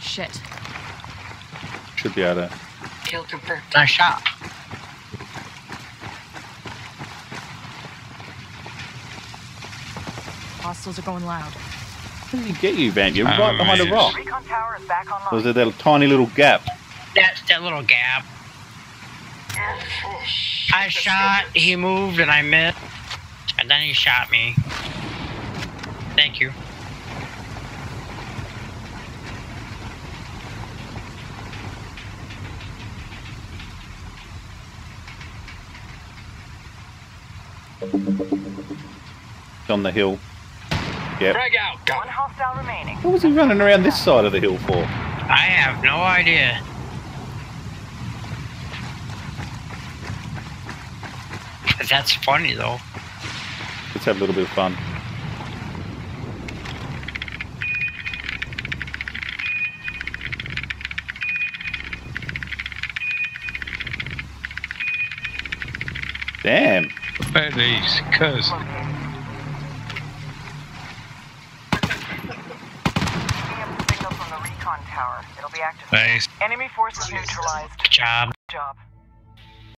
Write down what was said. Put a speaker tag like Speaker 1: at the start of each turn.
Speaker 1: Shit.
Speaker 2: Should be able to.
Speaker 3: Kill confirmed.
Speaker 4: Nice shot.
Speaker 1: Hostiles are going loud.
Speaker 2: Where did he get you, Vant? You're right behind a rock.
Speaker 5: Recon tower is back online.
Speaker 2: Or was it that tiny little gap?
Speaker 4: That's that little gap. I shot, he moved, and I missed. And then he shot me. Thank you.
Speaker 2: On the hill. Yep.
Speaker 4: Drag out. Go.
Speaker 5: One hostile remaining.
Speaker 2: What was he running around this side of the hill for?
Speaker 4: I have no idea. That's funny though.
Speaker 2: Let's have a little bit of fun. Damn.
Speaker 6: At these, cuz.
Speaker 5: Signal from the recon tower. It'll be active.
Speaker 6: Nice.
Speaker 5: Enemy forces neutralized.
Speaker 4: Good job.
Speaker 5: Good job.